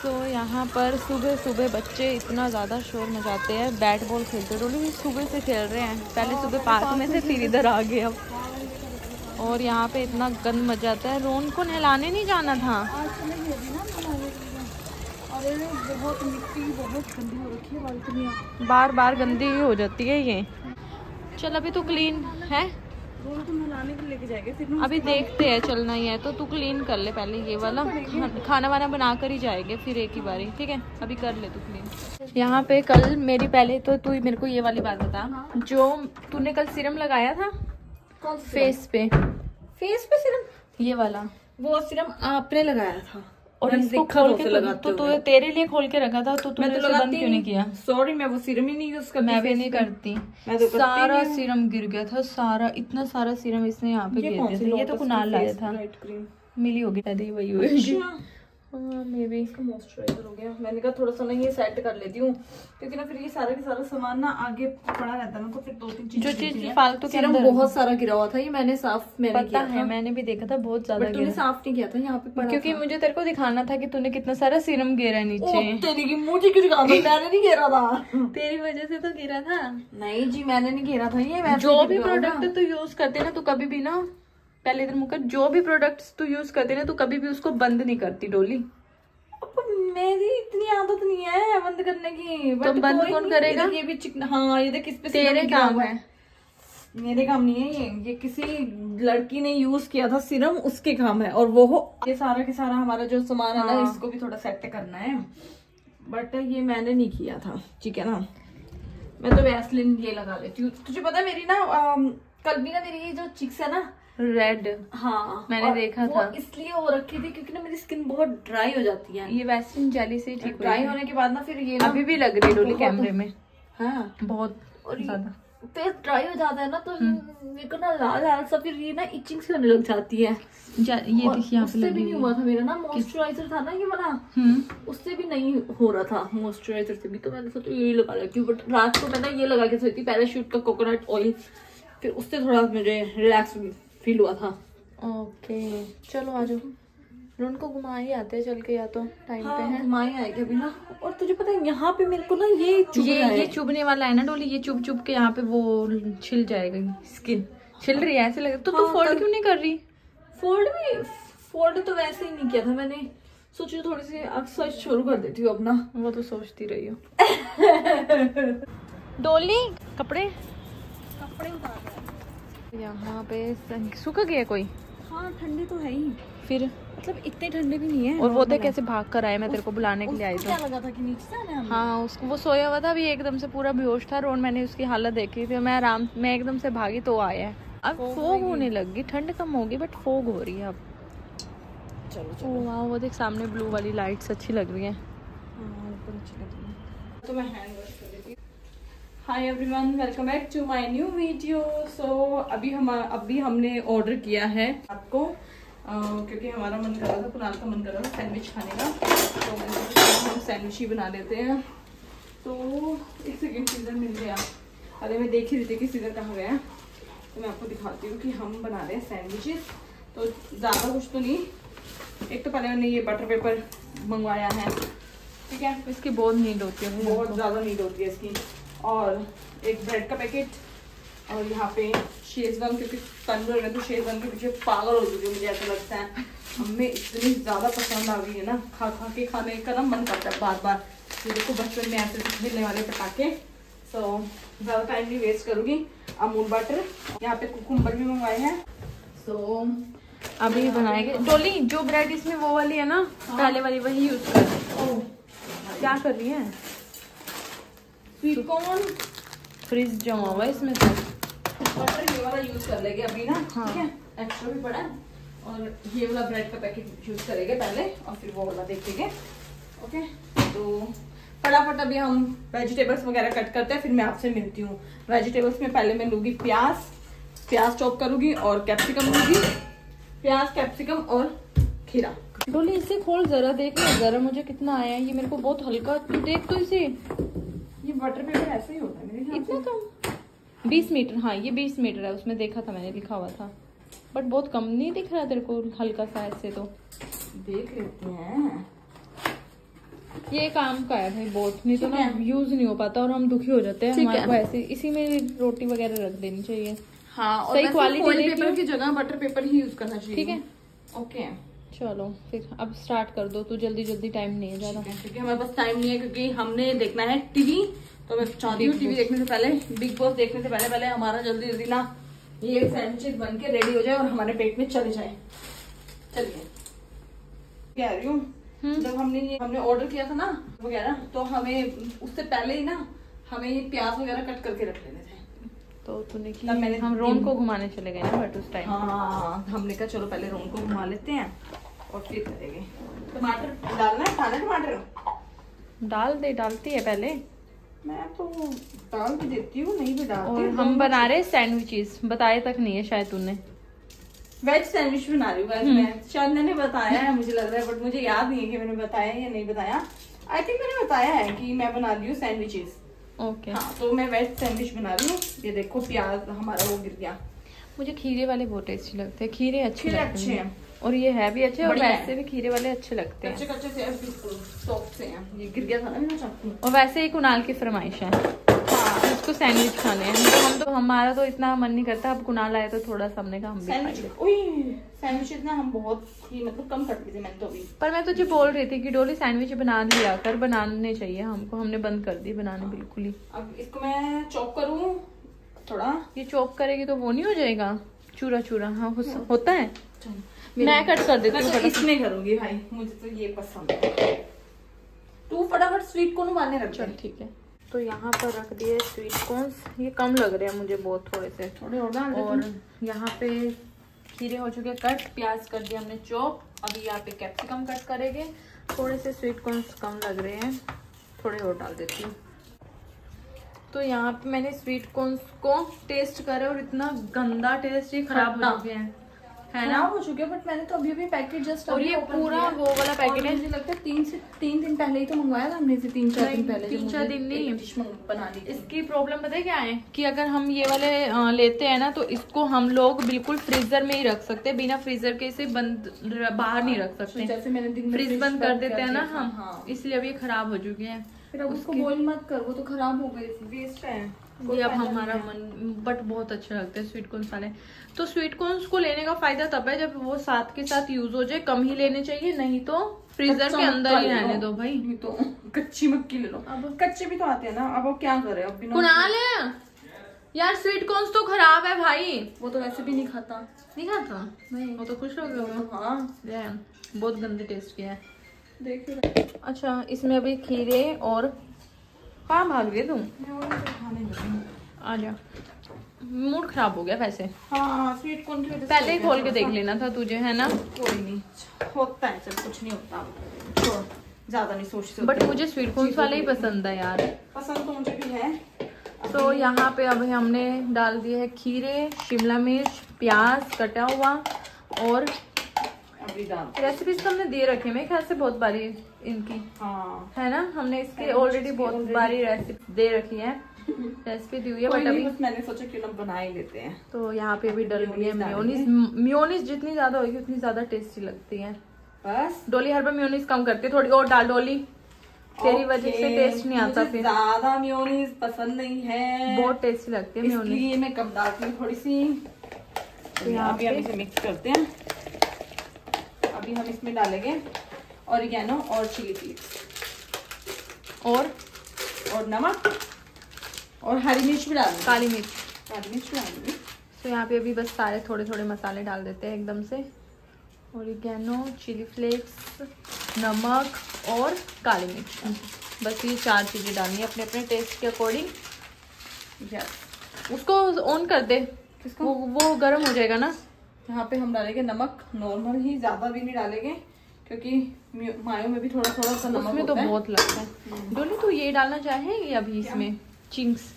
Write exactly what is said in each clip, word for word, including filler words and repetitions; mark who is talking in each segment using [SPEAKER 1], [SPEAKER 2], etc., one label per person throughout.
[SPEAKER 1] तो यहाँ पर सुबह सुबह बच्चे इतना ज़्यादा शोर मचाते हैं, बैट बॉल खेलते डोली सुबह से खेल रहे हैं। पहले सुबह पार्क में से फिर इधर आ गए अब। और यहाँ पे इतना गंद मचाता है। रोन को नहलाने नहीं जाना था।
[SPEAKER 2] बहुत मिट्टी बहुत गंदी हो रखी है, बालकनी
[SPEAKER 1] बार बार गंदी हो जाती है ये। चल अभी तो क्लीन है,
[SPEAKER 2] रोन को नहलाने के लिए लेके जाएंगे फिर
[SPEAKER 1] अभी देखते हैं। चलना ही है तो तू क्लीन कर ले पहले ये वाला, खाना वाना बना कर ही जाएंगे फिर एक ही बारी, ठीक है? अभी कर ले तू क्लीन। यहाँ पे कल मेरी पहले तो तू मेरे को ये वाली बात बता, जो तूने कल सीरम लगाया था
[SPEAKER 2] कौन
[SPEAKER 1] फेस पे,
[SPEAKER 2] फेस पे सीरम?
[SPEAKER 1] ये वाला
[SPEAKER 2] वो सीरम आपने लगाया था
[SPEAKER 1] और इसको खोल के तो तू तेरे लिए खोल के रखा था, तो तूने तो बंद क्यों नहीं किया?
[SPEAKER 2] सॉरी, मैं वो सीरम ही नहीं यूज करती।
[SPEAKER 1] मैं भी नहीं करती। मैं तो सारा सीरम गिर गया था, सारा इतना सारा सीरम इसने यहाँ पे गिर दिया था। ये तो कुनाल लाया था, मिली होगी शायद वही होगी। मे बी
[SPEAKER 2] मॉइस्चराइजर हो गया। मैंने कहा थोड़ा सा ना ये सेट कर लेती हूँ, क्योंकि ना फिर ये सारा के सारा सामान ना आगे पड़ा रहता है ना, तो फिर दो तीन
[SPEAKER 1] जो चीज फालतू के
[SPEAKER 2] अंदर बहुत सारा गिरा हुआ था। ये मैंने साफ मैंने
[SPEAKER 1] पता है, मैंने भी देखा था बहुत ज्यादा।
[SPEAKER 2] तूने साफ नहीं किया था यहाँ पे पड़ा,
[SPEAKER 1] क्योंकि मुझे तेरे को दिखाना था कि तूने कितना सारा सीरम गिरा है नीचे।
[SPEAKER 2] तेरी की मुझे क्यों दिखाना? मैंने नहीं गिरा था।
[SPEAKER 1] तेरी वजह से तो गिरा था।
[SPEAKER 2] नहीं जी, मैंने नहीं गिरा था। ये
[SPEAKER 1] जो भी प्रोडक्ट तू यूज करते ना, तू कभी भी ना, पहले इधर मुकर, जो भी प्रोडक्ट्स तू यूज करते ना, तू कभी भी उसको बंद नहीं करती डोली।
[SPEAKER 2] मेरी इतनी आदत नहीं है बंद करने की।
[SPEAKER 1] तो बंद कौन करेगा?
[SPEAKER 2] ये भी चिकना, हाँ ये देख किस पे
[SPEAKER 1] तेरे काम है,
[SPEAKER 2] मेरे काम नहीं है ये। ये किसी लड़की ने यूज किया था सीरम, उसके काम है। और वो हो ये सारा के सारा हमारा जो सामान है ना,
[SPEAKER 1] हाँ।
[SPEAKER 2] इसको भी थोड़ा सेट करना है, बट ये मैंने नहीं किया था, ठीक है ना? मैं तो वैसलिन ये लगा लेती हूँ। तुझे पता है मेरी ना कल भी ना मेरी ये जो चिक्स है ना
[SPEAKER 1] रेड,
[SPEAKER 2] हाँ
[SPEAKER 1] मैंने देखा था।
[SPEAKER 2] इसलिए हो रखी थी क्योंकि ना मेरी स्किन बहुत ड्राई हो जाती है।
[SPEAKER 1] ये वैसलिन जेली से ठीक
[SPEAKER 2] ड्राई होने के बाद ना फिर ये ना
[SPEAKER 1] अभी भी लग रही है डोली कैमरे में।
[SPEAKER 2] हाँ
[SPEAKER 1] बहुत ज्यादा
[SPEAKER 2] फेस ड्राई हो जाता है ना, तो मेरे को ना लाल लाल सा फिर ये ना इचिंग से होने लग जाती है।
[SPEAKER 1] ये देखिए यहाँ पे
[SPEAKER 2] उससे भी नहीं हुआ था मेरा ना, मॉइस्चराइजर था ना ये वाला, उससे भी नहीं हो रहा था मॉइस्चराइजर से भी। तो मैंने सोचा यही लगा लेती हूँ, बट रात को मैंने ये लगा के सोई थी पैराशूट का कोकोनट ऑयल, फिर उससे थोड़ा मुझे रिलैक्स फील हुआ था।
[SPEAKER 1] ओके चलो आ जाओ, रोन को घुमा ही आते हैं चल के, या तो टाइम
[SPEAKER 2] हाँ,
[SPEAKER 1] पे है
[SPEAKER 2] घुमा ही आएगी अभी ना। और तुझे पता है यहाँ पे मेरे को ना ये चुभ
[SPEAKER 1] ये
[SPEAKER 2] रहा है।
[SPEAKER 1] ये चुभने वाला है ना डोली, ये चुभ चुभ के यहाँ पे वो छिल जाएगा, स्किन छिल रही है ऐसे लगे। तो तू फोल्ड क्यों नहीं कर रही?
[SPEAKER 2] फोल्ड भी फोल्ड तो वैसे ही नहीं किया था मैंने, सोची थोड़ी सी एक्सरसाइज शुरू कर देती हूँ अपना।
[SPEAKER 1] वो तो सोचती रही हो। डोली कपड़े
[SPEAKER 2] कपड़े उतार रहा है
[SPEAKER 1] यहाँ पे, सूखा गया कोई?
[SPEAKER 2] हाँ ठंडे तो है ही,
[SPEAKER 1] फिर
[SPEAKER 2] मतलब इतने ठंडे भी नहीं है।
[SPEAKER 1] और वो देख कैसे भाग कर आए, मैं तेरे को बुलाने के लिए आई थी।
[SPEAKER 2] क्या लगा था कि नीचे से आने हमें?
[SPEAKER 1] हाँ उसको, वो सोया हुआ था अभी एकदम से पूरा बेहोश था। रोन मैंने उसकी हालत देखी थी, मैं आराम मैं एकदम से भागी तो आया है। अब फोग होने लगी, ठंड कम होगी बट फोग हो रही है अब।
[SPEAKER 2] चलो चलो
[SPEAKER 1] वाह वो देख सामने ब्लू वाली लाइट्स अच्छी लग रही है।
[SPEAKER 2] तो मैं हैंड वॉश कर देती हूँ। Hi everyone, welcome back to my new video. So अभी हम अभी हमने ऑर्डर किया है आपको, क्योंकि हमारा मन कर रहा था, कुनाल का मन कर रहा था सैंडविच खाने का, तो मैंने सोचा हम सैंडविच ही बना लेते हैं। तो एक सेकेंड सीजर मिल गया, अरे मैं देख ही रही थी कि सीजर कहाँ गया, तो मैं आपको दिखाती हूँ कि हम बना रहे हैं सैंडविचेस। तो ज़्यादा कुछ तो नहीं, एक तो पहले मैंने ये बटर पेपर मंगवाया है, ठीक है,
[SPEAKER 1] इसकी बहुत नीड होती है,
[SPEAKER 2] बहुत ज़्यादा नीड होती है इसकी। और एक ब्रेड का पैकेट, और यहाँ पे शेजवान, क्योंकि तंदूर में तो शेजवान के पीछे पागल हो चुकी है, मुझे ऐसा लगता है। हमें इतनी ज़्यादा पसंद आ गई है ना, खा खा के खाने का ना मन करता है बार बार। ये देखो बचपन में ऐसे खेलने वाले पटाखे। सो ज़्यादा टाइम नहीं वेस्ट करूँगी। अमूल बटर, यहाँ पे कुकुम्बर भी मंगवाए हैं। सो
[SPEAKER 1] अभी बनाएंगे। डोली जो ब्रेड इसमें वो वाली है ना, हाँ। पहले वाली वही यूज कर। क्या कर रही है?
[SPEAKER 2] स्वीट कॉर्न
[SPEAKER 1] फ्रीज जमा हुआ है इसमें तो।
[SPEAKER 2] बटर ये वाला यूज कर लेंगे अभी ना,
[SPEAKER 1] हाँ।
[SPEAKER 2] ठीक है, एक्स्ट्रा भी पड़ा है। और ये वाला ब्रेड का पैकेट यूज करेंगे पहले, और फिर वो वाला देखेंगे। ओके, तो फटाफट अभी हम वेजिटेबल्स वगैरह कट करते हैं, फिर मैं आपसे मिलती हूँ। वेजिटेबल्स में पहले मैं लूँगी प्याज, प्याज चॉप करूँगी, और कैप्सिकम लूँगी, प्याज कैप्सिकम और खीरा।
[SPEAKER 1] डोली इसे खोल जरा, देख ले जरा मुझे कितना आया है। ये मेरे को बहुत हल्का, तू देख तो इसे।
[SPEAKER 2] ये बटर पेपर ऐसे ही होता है मेरे ख्याल से।
[SPEAKER 1] इतना कम? बीस मीटर, हाँ ये बीस मीटर है, उसमें देखा था मैंने, लिखा हुआ था, बट बहुत कम नहीं दिख रहा तेरे को हल्का सा ऐसे? तो
[SPEAKER 2] देख लेते हैं।
[SPEAKER 1] ये काम का है भाई बहुत, नहीं तो ना यूज नहीं हो पाता और हम दुखी हो जाते हैं। हमारे को ऐसे इसी में रोटी वगैरह रख देनी चाहिए।
[SPEAKER 2] हाँ, और
[SPEAKER 1] सही क्वालिटी
[SPEAKER 2] पेपर की जगह बटर पेपर ही यूज करना चाहिए।
[SPEAKER 1] ठीक है,
[SPEAKER 2] ओके
[SPEAKER 1] चलो फिर अब स्टार्ट कर दो। तू जल्दी जल्दी, टाइम नहीं है ज्यादा,
[SPEAKER 2] क्योंकि हमारे पास टाइम नहीं है, क्योंकि हमने देखना है टीवी। तो मैं चाहती हूँ टीवी देखने से पहले, बिग बॉस देखने से पहले पहले हमारा जल्दी जल्दी ना ये सैंडविच बन के रेडी हो जाए और हमारे पेट में चले जाए। चलिए, कह रही हूँ जब हमने ये हमने ऑर्डर किया था ना वगैरह, तो हमें उससे पहले ही ना हमें ये प्याज वगैरह कट करके रख लेने थे। तो तूने की
[SPEAKER 1] मैंने हम रोन को घुमाने चले गए ना बट उस टाइम।
[SPEAKER 2] हाँ, हमने कहा चलो पहले रोन को घुमा लेते हैं और फिर करेंगे। टमाटर डालना है, खाना टमाटर
[SPEAKER 1] डाल दे, डालती है पहले।
[SPEAKER 2] मैं तो डाल भी देती हूँ, नहीं भी डालती।
[SPEAKER 1] और हम बना रहे सैंडविचेस, बताए तक नहीं है शायद तूने।
[SPEAKER 2] वेज सैंडविच बना रही हूँ मैं, शायद मैंने बताया है मुझे लग रहा है, बट मुझे याद नहीं है कि मैंने बताया या नहीं बताया। आई थिंक मैंने बताया है कि मैं बना रही हूँ सैंडविचेस।
[SPEAKER 1] ओके
[SPEAKER 2] हाँ, तो मैं वेज सैंडविच बना रही हूँ। ये देखो प्याज हमारा वो गिर गया।
[SPEAKER 1] मुझे खीरे वाले बहुत टेस्टी लगते हैं, खीरे अच्छे
[SPEAKER 2] खीरे
[SPEAKER 1] लगते
[SPEAKER 2] अच्छे
[SPEAKER 1] हैं
[SPEAKER 2] हैं
[SPEAKER 1] और ये है भी अच्छे, और
[SPEAKER 2] बढ़िया
[SPEAKER 1] वैसे
[SPEAKER 2] है।
[SPEAKER 1] भी खीरे वाले अच्छे लगते हैं।
[SPEAKER 2] कच्चे कच्चे से बिल्कुल सॉफ्ट से हैं। ये गिर गया था ना मेरा चाकू।
[SPEAKER 1] और वैसे ही कुणाल की फरमाइश है,
[SPEAKER 2] हाँ,
[SPEAKER 1] उसको सैंडविच खाने हैं। तो हम तो हमारा तो इतना मन नहीं करता, अब कुणाल आए तो थोड़ा सा हमने कहा हम भी खाएंगे।
[SPEAKER 2] सैंडविच ना हम बहुत ही मतलब कम करते थे मैंने तो अभी।
[SPEAKER 1] पर मैं तुझे बोल रही थी कि डोली सैंडविच बना लिया कर, बनाने चाहिए हमको, हमने बंद कर दी बनाने बिल्कुल ही।
[SPEAKER 2] अब इसको मैं चॉप करूँ थोड़ा।
[SPEAKER 1] ये चॉप करेगी तो वो नहीं हो जाएगा चूरा चूरा? हाँ हो, होता है। मैं कट कर देती हूँ।
[SPEAKER 2] तो इसमें करूंगी भाई, मुझे तो ये पसंद है। तू फटाफट स्वीट कॉर्न उबालने रख।
[SPEAKER 1] चल ठीक है। तो यहाँ पर रख दिए स्वीट कॉर्न्स, ये कम लग रहे हैं मुझे बहुत, थोड़े से
[SPEAKER 2] थोड़े और डाल।
[SPEAKER 1] और यहाँ पे खीरे हो चुके कट, प्याज कर दिया हमने चॉप। अभी यहाँ पे कैप्सिकम कट करेंगे। थोड़े से स्वीट कॉर्न्स कम लग रहे हैं, थोड़े और डाल देती हूँ। तो यहाँ पे मैंने स्वीट कॉर्न्स को टेस्ट करा और इतना गंदा टेस्ट, ही खराब हो चुके हैं, है ना?
[SPEAKER 2] हो चुके हैं, बट मैंने तो अभी अभी पैकेट जस्ट
[SPEAKER 1] और ये पूरा वो वाला पैकेट है।
[SPEAKER 2] मुझे लगता है तीन से तीन दिन पहले ही तो मंगवाया था हमने इसे, तीन चार दिन पहले।
[SPEAKER 1] तीन चार दिन नहीं
[SPEAKER 2] बनानी।
[SPEAKER 1] इसकी प्रॉब्लम पता है क्या है कि अगर हम ये वाले आ, लेते हैं ना तो इसको हम लोग बिल्कुल फ्रीजर में ही रख सकते हैं, बिना फ्रीजर के इसे बंद बाहर नहीं रख सकते।
[SPEAKER 2] जैसे मैंने दिन
[SPEAKER 1] फ्रीज बंद कर देते हैं ना हम, इसलिए अभी खराब हो चुके हैं।
[SPEAKER 2] फिर अब उसको बॉईल मत कर, वो तो खराब हो गए, वेस्ट है।
[SPEAKER 1] ये अब हमारा मन, बट बहुत अच्छे लगते हैं स्वीट कॉर्न्स वाले। तो स्वीट कॉर्न्स को लेने का फायदा तब है जब वो साथ के साथ यूज हो जाए, कम ही लेने चाहिए, नहीं तो फ्रीजर के अंदर ही रहने दो भाई।
[SPEAKER 2] तो कच्ची मक्की ले लो, अब कच्चे भी तो आते हैं ना। अब वो क्या करे, अब बिना
[SPEAKER 1] कुणाल है यार, स्वीट कॉर्न्स तो खराब है भाई।
[SPEAKER 2] वो तो वैसे भी नहीं खाता।
[SPEAKER 1] नहीं खाता?
[SPEAKER 2] नहीं,
[SPEAKER 1] वो तो खुश हो गए।
[SPEAKER 2] हाँ,
[SPEAKER 1] बहुत गंदे टेस्ट किया है।
[SPEAKER 2] देखिए।
[SPEAKER 1] अच्छा, इसमें अभी खीरे और कहाँ भाग गए तुम? आ जा, मूड खराब हो गया वैसे।
[SPEAKER 2] हाँ, स्वीट कॉर्न की वजह से
[SPEAKER 1] पहले ही खोल के देख लेना था तुझे, है ना?
[SPEAKER 2] कोई नहीं होता है, चल कुछ नहीं होता, तो ज्यादा नहीं सोचते।
[SPEAKER 1] बट मुझे स्वीट कॉर्न्स वाले ही पसंद है यार।
[SPEAKER 2] पसंद तो मुझे भी है।
[SPEAKER 1] तो यहाँ पे अभी हमने डाल दिए है खीरे, शिमला मिर्च, प्याज कटा हुआ, और रेसिपीज तो हमने दे रखे हैं मेरे ख्याल से बहुत बारी इनकी।
[SPEAKER 2] हाँ,
[SPEAKER 1] है ना? हमने इसके ऑलरेडी बहुत बारी रेसिपी दे रखी है, रेसिपी दी हुई है, बट अभी
[SPEAKER 2] मैंने सोचा क्यों ना बना ही लेते हैं।
[SPEAKER 1] तो यहाँ पे अभी डल रही है मेयोनीज। मेयोनीज जितनी ज्यादा होगी उतनी ज्यादा टेस्टी लगती है।
[SPEAKER 2] बस
[SPEAKER 1] डोली हर बार मेयोनीज कम करती है, थोड़ी और डाल डोली, तेरी वजह से टेस्ट नहीं आता। फिर
[SPEAKER 2] ज्यादा मेयोनीज पसंद नहीं है,
[SPEAKER 1] बहुत टेस्टी लगती है मेयोनीज,
[SPEAKER 2] इसलिए मैं कम डालती हूँ थोड़ी सी। तो यहाँ पे हम इसे मिक्स करते हैं। अभी हम इसमें डालेंगे ऑरिगेनो और चिली फ्लेक्स और और नमक और हरी मिर्च भी डालेंगे,
[SPEAKER 1] काली मिर्च,
[SPEAKER 2] काली मिर्च भी डालेंगे।
[SPEAKER 1] तो यहाँ पे अभी बस सारे थोड़े थोड़े मसाले डाल देते हैं एकदम से। ऑरिगेनो, चिली फ्लेक्स, नमक और काली मिर्च, बस ये चार चीजें डालनी है अपने अपने टेस्ट के अकॉर्डिंग।
[SPEAKER 2] यस,
[SPEAKER 1] उसको ऑन कर दे, वो वो गर्म हो जाएगा ना।
[SPEAKER 2] यहाँ पे हम डालेंगे नमक, नॉर्मल ही, ज्यादा भी नहीं डालेंगे क्योंकि मायो में भी थोड़ा थोड़ा सा नमक
[SPEAKER 1] उसमें तो बहुत लगता है। डोली तू ये डालना चाहेगी अभी इसमें चिंग्स,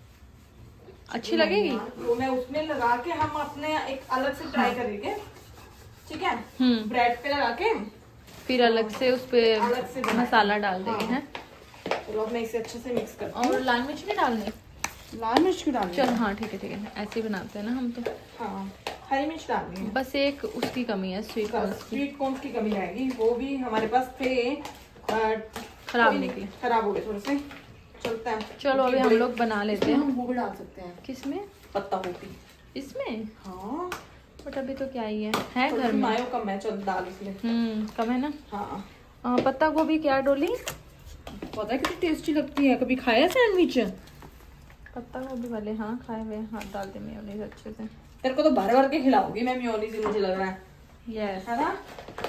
[SPEAKER 1] अच्छी लगेगी?
[SPEAKER 2] तो मैं उसमें लगा के हम अपने एक अलग से ट्राई करेंगे, ठीक है?
[SPEAKER 1] हम्म,
[SPEAKER 2] ब्रेड पे लगा के
[SPEAKER 1] फिर अलग से उस पे
[SPEAKER 2] अलग से
[SPEAKER 1] मसाला डाल देंगे। हैं?
[SPEAKER 2] तो मैं इसे अच्छे से मिक्स करती हूँ।
[SPEAKER 1] और लाल मिर्च नहीं डालनी?
[SPEAKER 2] लाल मिर्च क्यों डालनी?
[SPEAKER 1] चल हाँ ठीक है ठीक है, ऐसे ही बनाते हैं ना हम तो।
[SPEAKER 2] हाँ, हरी मिर्च डालनी है।
[SPEAKER 1] बस एक उसकी कमी है, स्वीट कॉर्न की।
[SPEAKER 2] स्वीट कॉर्न की कमी रहेगी, वो भी हमारे पास थे
[SPEAKER 1] खराब निकले,
[SPEAKER 2] खराब हो गए थोड़े से। चलते हैं,
[SPEAKER 1] चलो अभी हम लोग बना लेते हैं।
[SPEAKER 2] हम वो भी डाल सकते हैं।
[SPEAKER 1] किसमें?
[SPEAKER 2] पत्ता गोभी
[SPEAKER 1] इसमें?
[SPEAKER 2] हाँ,
[SPEAKER 1] बट अभी तो क्या ही है, है घर में।
[SPEAKER 2] मायो कम है, चल डाल इसमें।
[SPEAKER 1] हम्म कम है ना।
[SPEAKER 2] हाँ,
[SPEAKER 1] आ, पत्ता गोभी क्या डोली?
[SPEAKER 2] पता है कितनी टेस्टी लगती है। कभी खाया सैंडविच?
[SPEAKER 1] पत्ता गोभी वाले हाँ खाए हुए। हाथ डाल दे मेयोनीज अच्छे से।
[SPEAKER 2] तेरे को तो भर भर के खिलाऊंगी मैं मेयोनीज, मुझे लग रहा है।
[SPEAKER 1] यस
[SPEAKER 2] है ना।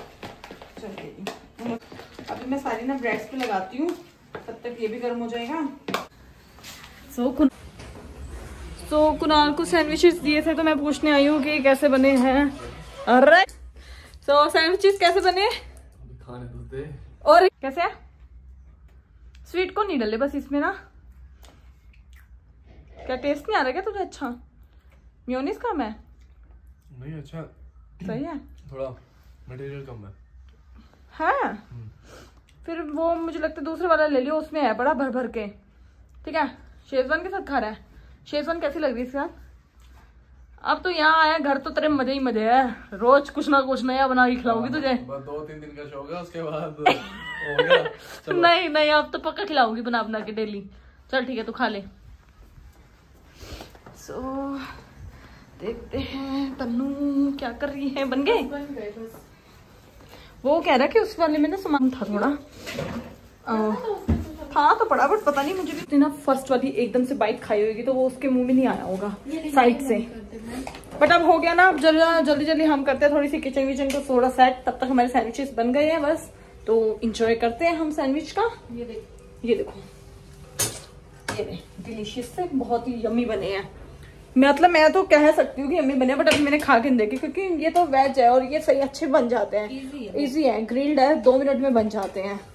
[SPEAKER 2] चलिए अभी मैं सारी ना ब्रेड्स पे लगाती हूँ, तब तक ये भी गर्म हो जाएगा। सो so, तो कुणाल को सैंडविचेस दिए थे तो मैं पूछने आई हूँ कि कैसे बने हैं। अरे सो सैंडविचेस कैसे बने?
[SPEAKER 3] खाने तो दे।
[SPEAKER 2] और कैसे है? स्वीट को नहीं डाले बस इसमें ना। क्या टेस्ट नहीं आ रहा क्या तुझे? अच्छा मेयोनीज कम है?
[SPEAKER 3] नहीं अच्छा
[SPEAKER 2] सही है,
[SPEAKER 3] थोड़ा मटेरियल कम है।
[SPEAKER 2] हाँ फिर वो मुझे लगता है दूसरे वाला ले लियो, उसमें है बड़ा भर भर के। ठीक है, शेजवान के साथ खा रहा है। शेजवान कैसी लग रही है इसके साथ? अब तो यहाँ आया घर तो तेरे मजे ही मजे है, रोज कुछ ना कुछ नया बना के खिलाऊंगी तुझे।
[SPEAKER 3] बस दो तीन दिन का शौक है, उसके बाद हो गया। चलो।
[SPEAKER 2] नहीं नहीं अब तो पक्का खिलाऊंगी बना बना के डेली। चल ठीक है तू खा ले। सो so, देखते हैं तन्नू क्या कर रही है। बन गए? वो कह रहा कि उस वाले में ना सामान था थोड़ा। हाँ तो पड़ा, बट पता नहीं मुझे भी ना फर्स्ट वाली एकदम से बाइट खाई होगी तो वो उसके मुंह में नहीं आया होगा साइड से। बट अब हो गया ना, अब जल्दी जल्दी जल्दी हम करते हैं थोड़ी सी किचन विचन को थोड़ा सेट। तब तक हमारे सैंडविचेस बन गए हैं बस, तो इंजॉय करते हैं हम सैंडविच का। ये देखो ये देखो ये डिलीशियस से बहुत ही यम्मी बने हैं। मतलब मैं तो कह सकती हूँ कि यम्मी बने, बट अभी मैंने खा के देखे क्योंकि ये तो वेज है और ये सही अच्छे बन जाते हैं। इजी है, ग्रिल्ड है, दो मिनट में बन जाते हैं।